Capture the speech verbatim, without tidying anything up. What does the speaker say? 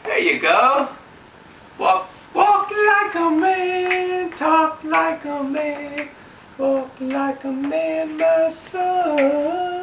There you go. Walk, walk like a man, talk like a man, walk like a man, my son.